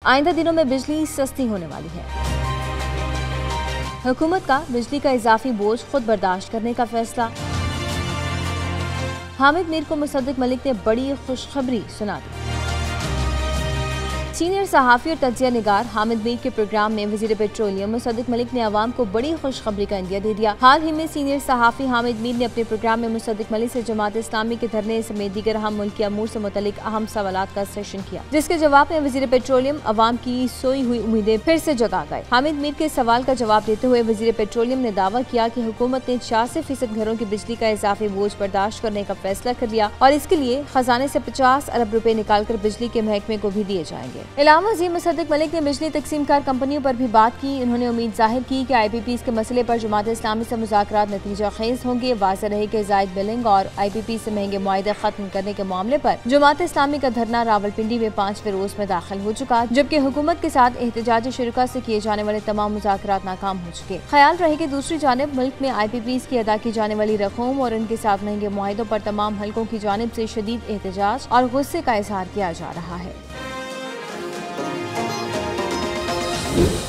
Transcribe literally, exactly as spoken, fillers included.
आइंदा दिनों में बिजली सस्ती होने वाली है। हुकूमत का बिजली का इजाफी बोझ खुद बर्दाश्त करने का फैसला। हामिद मीर को मुसद्दिक मलिक ने बड़ी खुशखबरी सुना दी। सीनियर सहाफ़ी और तज्जिया निगार हामिद मीर के प्रोग्राम में वज़ीर पेट्रोलियम मुसद्दिक मलिक ने अवाम को बड़ी खुशखबरी का इंदिया दे दिया। हाल ही में सीनियर सहाफ़ी हामिद मीर ने अपने प्रोग्राम में मुसद्दिक मलिक से जमात इस्लामी के धरने समेत दीगर अहम मुल्की अमूर से मुतल्लिक अहम सवालात का सेशन किया, जिसके जवाब में वज़ीर पेट्रोलियम अवाम की सोई हुई उम्मीदें फिर से जगा गए। हामिद मीर के सवाल का जवाब देते हुए वज़ीर पेट्रोलियम ने दावा किया कि हुकूमत ने छियासी फीसद घरों की बिजली का इजाफी बोझ बर्दाश्त करने का फैसला कर लिया और इसके लिए खजाने से पचास अरब रुपए निकाल कर बिजली के महकमे को भी दिए जाएंगे। इलामा वज़ीर मुसद्दिक मलिक ने बिजली तकसीमकार कंपनियों पर भी बात की। उन्होंने उम्मीद जाहिर की कि आई पी पी के मसले पर जमात इस्लामी से मुज़ाकरात नतीजा खेज होंगे। वाज़ेह रहे कि ज़ायद बिलिंग और आई पी पी से महंगे मुआहदे खत्म करने के मामले पर जमात इस्लामी का धरना रावलपिंडी में पांचवें रोज में दाखिल हो चुका, जबकि हुकूमत के साथ एहतजाजी शुरा से किए जाने वाले तमाम मुज़ाकरात नाकाम हो चुके। ख्याल रहे कि दूसरी जानिब मुल्क में आई पी पी की अदा की जाने वाली रकूम और उनके साथ महंगे मुआहदों पर तमाम हल्कों की जानिब से शदीद एहतजाज और गुस्से का इजहार किया जा रहा है।